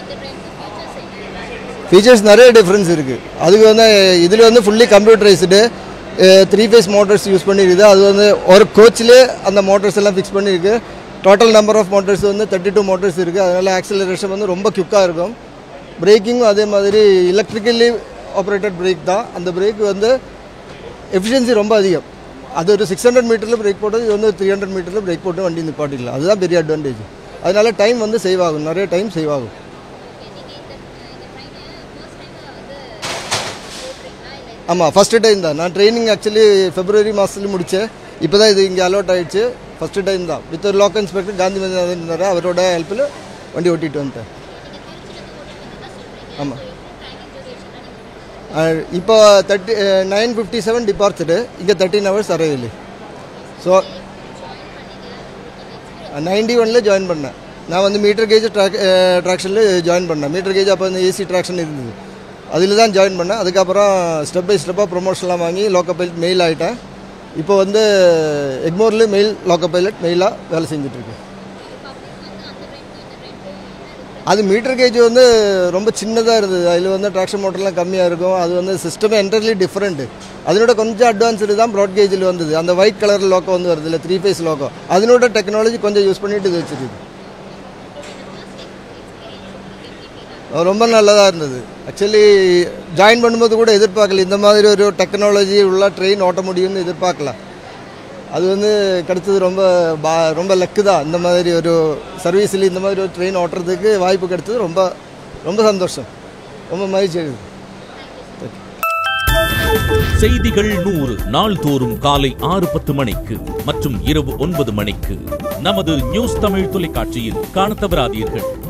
Features நிறைய difference இருக்குது. அதுக்கு வந்து இதில் வந்து fully computerised 3 phase motors use பண்ணியிருக்குது. அது வந்து ஒரு கோச்சிலே அந்த மோட்டர்ஸ் எல்லாம் ஃபிக்ஸ் பண்ணியிருக்கு. டோட்டல் நம்பர் ஆஃப் மோட்டர்ஸ் வந்து 32 மோட்டர்ஸ் இருக்குது. அதனால் ஆக்சிலரேஷன் வந்து ரொம்ப குயிக்காக இருக்கும். பிரேக்கிங்கும் அதே மாதிரி எலக்ட்ரிக்கலி ஆப்ரேட்டட் பிரேக் தான். அந்த பிரேக் வந்து எஃபிஷியன்சி ரொம்ப அதிகம். அது ஒரு 600 மீட்டரில் பிரேக் போட்டது, இது வந்து 300 மீட்டரில் பிரேக் போட்டு வண்டி நிப்பாட்டிக்கலாம். அதுதான் பெரிய அட்வான்டேஜ். அதனால டைம் வந்து சேவ் ஆகும், நிறைய டைம் சேவ் ஆகும். ஆமாம், ஃபஸ்ட்டு டைம் தான். நான் ட்ரைனிங் ஆக்சுவலி February மாதத்துல முடித்தேன். இப்போ தான் இது இங்கே அலோட் ஆகிடுச்சு. ஃபஸ்ட்டு டைம் தான். வித் லோக்கல் இன்ஸ்பெக்டர் காந்தி இருந்தார், அவரோட ஹெல்ப்பில் வண்டி ஓட்டிகிட்டு வந்துட்டேன். ஆமாம், இப்போ 9:57 டிபார்ச்சரு, இங்கே 13 hours அரைவல். ஸோ 91 ஜாயின் பண்ணேன். நான் வந்து மீட்டர் கேஜ் ட்ராக்ஷனில் ஜாயின் பண்ணேன். மீட்டர் கேஜ் அப்போ வந்து ஏசி ட்ராக்ஷன் இருந்தது, அதில் தான் ஜாயின் பண்ணேன். அதுக்கப்புறம் ஸ்டெப் பை ஸ்டெப்பாக ப்ரொமோஷன்லாம் வாங்கி லோக்கல் பைலட் மெயில் ஆகிட்டேன். இப்போ வந்து எக்மோரில் மெயில் லோக்கல் பைலட் மெயிலாக வேலை செஞ்சிட்ருக்கேன். அது மீட்டர் கேஜ் வந்து ரொம்ப சின்னதாக இருந்தது. அதில் வந்து ட்ராக்ஷன் மோட்டர்லாம் கம்மியாக இருக்கும். அது வந்து சிஸ்டமே என்டர்லி டிஃப்ரெண்ட்டு. அதனோட கொஞ்சம் அட்வான்ஸ்டு தான் ப்ராட் கேஜில் வந்தது. அந்த ஒயிட் கலர் லோக்கோ வந்து வருது இல்லை, 3 phase லோக்கோ. அதனோட டெக்னாலஜி கொஞ்சம் யூஸ் பண்ணிட்டு இது வச்சுருக்கு. ரொம்ப நல்லதாக இருந்தது. ஆக்சுவலி ஜாயின் பண்ணும்போது கூட எதிர்பார்க்கல இந்த மாதிரி ஒரு டெக்னாலஜி உள்ள ட்ரெயின் ஓட்ட முடியும்னு எதிர்பார்க்கல. அது வந்து கிடைச்சது ரொம்ப லக்கு தான். இந்த மாதிரி ஒரு சர்வீஸில் இந்த மாதிரி ஒரு ட்ரெயின் ஓட்டுறதுக்கு வாய்ப்பு கிடைச்சது ரொம்ப ரொம்ப சந்தோஷம், ரொம்ப மகிழ்ச்சி இருக்குது. செய்திகள் 100 நாள்தோறும் காலை 6:10 மணிக்கு மற்றும் இரவு 9 மணிக்கு நமது நியூஸ் தமிழ் தொலைக்காட்சியில் காணத் தவறாதீர்கள்.